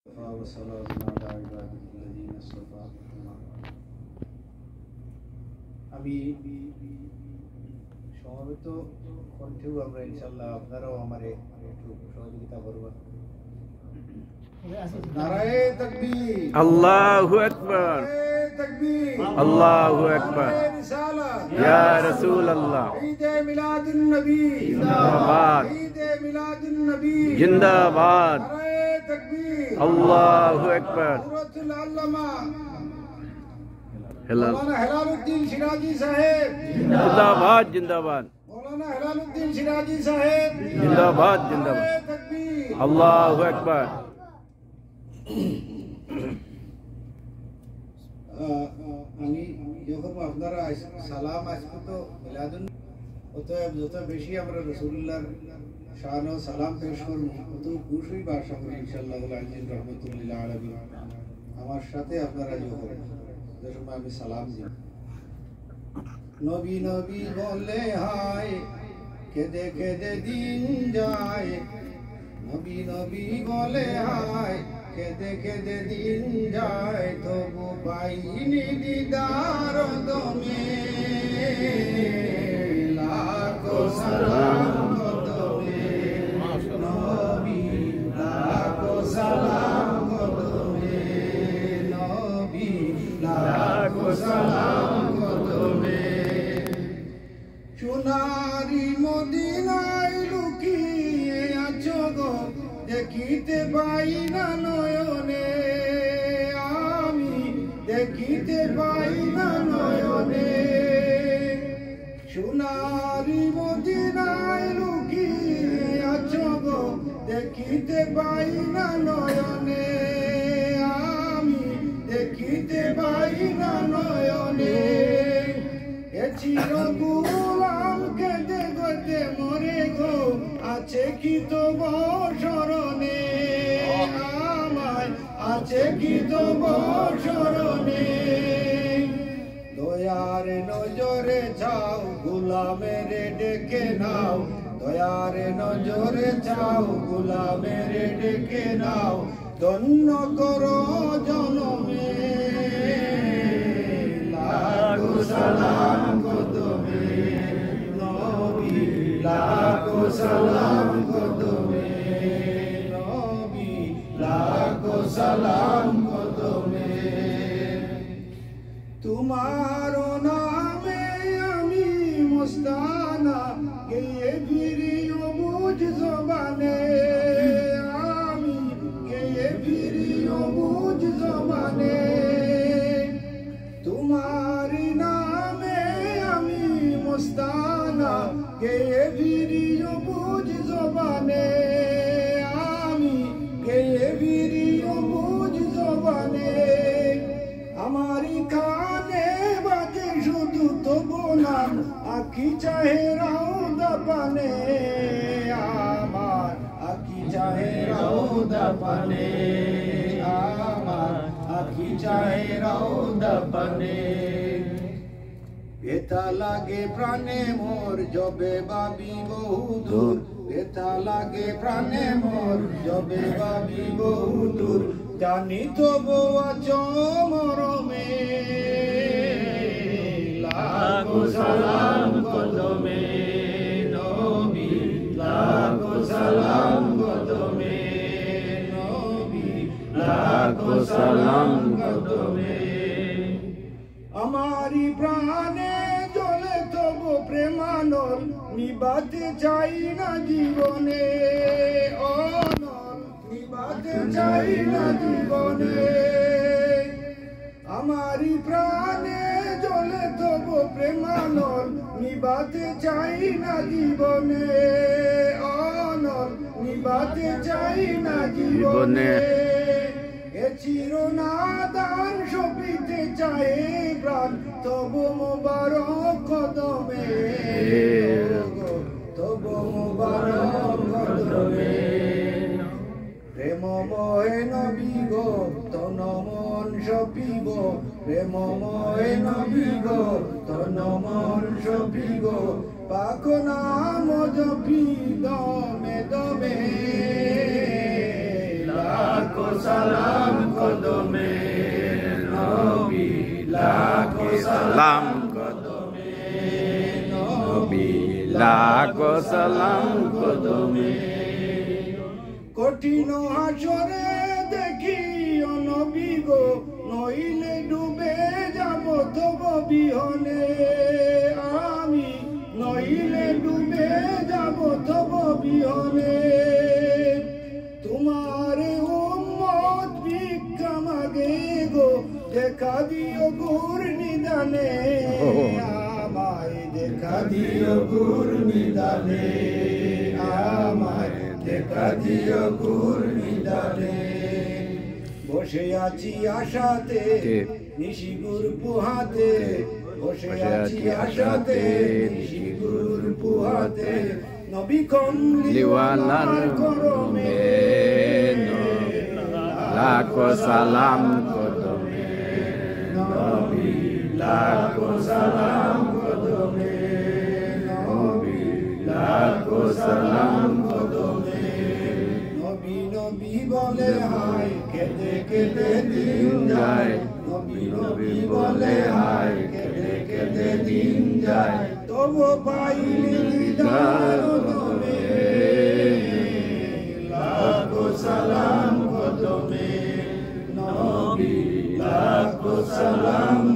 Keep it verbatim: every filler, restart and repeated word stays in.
وسلام على عباده الذين اصطفى আমি সমবেত কণ্ঠেও আমরা ইনশাআল্লাহ আপনারাও আমারে একটু সহযোগিতা করবেন। নারায়ে তাকবীর, আল্লাহু আকবার, তাকবীর, আল্লাহু আকবার, রিসালাত ইয়া রাসূলুল্লাহ, ঈদে মিলাদুন নবী জিন্দাবাদ, ঈদে মিলাদুন নবী জিন্দাবাদ, নারায়ে তাকবীর, আল্লাহু আকবার। সূরাতুল আল্লামা হেলাল মৌলানা হেলালুদ্দিন সিরাজি সাহেব জিন্দাবাদ, জিন্দাবাদ, মৌলানা হেলালুদ্দিন সিরাজি সাহেব জিন্দাবাদ, জিন্দাবাদ, নারায়ে তাকবীর, আল্লাহু আকবার। আমি যখন আপনারা সালাম আজকে তো মিলাদুন অতএব যত বেশি আমরা রাসূলুল্লাহর শান ও সালাম পেশ করব তত খুশি বা আশা করি ইনশাআল্লাহ আজিজ রহমাতুল্লিল আলামিন আমার সাথে আপনারা যোগ করবেন। যখন আমি সালাম দিই নবী নবী বলে হায় কেঁদে কেঁদে দিন যায়, নবী নবী বলে হায় কেঁদে কেঁদে দিন যায়, তবু পাইনি দিদার দমে লাখো সালাম কদমে নবী, লাখো সালাম কদমে নবী, লাখো সালাম কদমে। সোনারি মদিনায় লুকিয়ে আছো গো, দেখিতে পাই না নয়নে, আমি দেখিতে পাই না নয়নে। সোনারি মদিনায় লুকিয়ে আছো গো, দেখিতে পাই না নয়নে, আমি দেখিতে পাই না নয়নে। এ চির গোলাম কেঁদে কেঁদে মরে গো, আছে কি তোমার শরণে আমায়, আছে কি তোমার শরণে। দয়ার নজরে চাও গোলামের ডেকে নাও, দয়ার নজরে চাও গোলামের ডেকে নাও, ধন্য করো জনমে লাখো সালাম কদমে নবী, লাখো সালাম কদমে নবী, লাখো সালাম কদমে। তোমার নামে আমি মস্তানা গেয়ে ফিরিও বুঝ জবানে, আমি গেয়ে ফিরিও বুঝ জবানে। তোমার নামে আমি মস্তানা গেয়ে ফিরিও বুঝ জবানে, আমি গেয়ে ফিরিও বুঝ জবানে। আমারি কানে বাজে শুধু তবু নাম, আখি চাহে রাউদা পানে, আমার আখি চাহে রাউদা পানে, আমার আখি চাহে রাউদা পানে। ব্যথা লাগে প্রাণে মোর যবে ভাবি বহুদূর, ব্যথা লাগে প্রাণে মোর যবে ভাবি বহুদূর, জানি তবু আছো মরমে লাখো সালাম কদমে নবী, লাখো সালাম কদমে নবী, লাখো সালাম কদমে। আমারি প্রাণে জ্বলে তবু প্রেমানল, নিবাতে চাই না জীবনে অনল, নিবাতে চাই না জীবনে। আমারি প্রাণে জ্বলে তবু প্রেমানল, নিবাতে চাই না জীবনে অনল, নিবাতে চাই না জীবনে। এ চিরনাদান সপিতে চাই প্রাণ, তবু মুবারক কদমে তবু মুবারক কদমে। প্রেমময় নবী গো তন মন সপিব, প্রেমময় নবী গো তন মন সপিব, পাক নাম জপি দমে দমে লাখ লাখো সালাম কদমে নবী লাখো সালাম কদমে নবী লাখো সালাম কদমে কঠিন হাসরে দেখি ও নবী গো নইলে ডুবে যাব তব বিহনে আমি নইলে ডুবে যাব তব বিহনে তোমার উম্মত ভিক্ষা মাগে গো দেখা দিও গুর নিদানে আমায় দেখা দিও গুর নিদানে আমায় দেখা দিও গুর নিদানে বসে আছি আশাতে নিশিগুর পুহাতে বসে আছি আশাতে নিশিগুর পুহাতে নবী কমলিওয়ালার করমে লাখো সালাম কদমে নবী লাখো সালাম কদমে নবী লাখো সালাম কদমে নবী নবী বলে হায় কেঁদে কেঁদে দিন যায় নবী নবী বলে হায় কেঁদে কেঁদে দিন যায় তবু পাইনি দিদার নবী লাখো সালাম কদমে নবী লাখো সালাম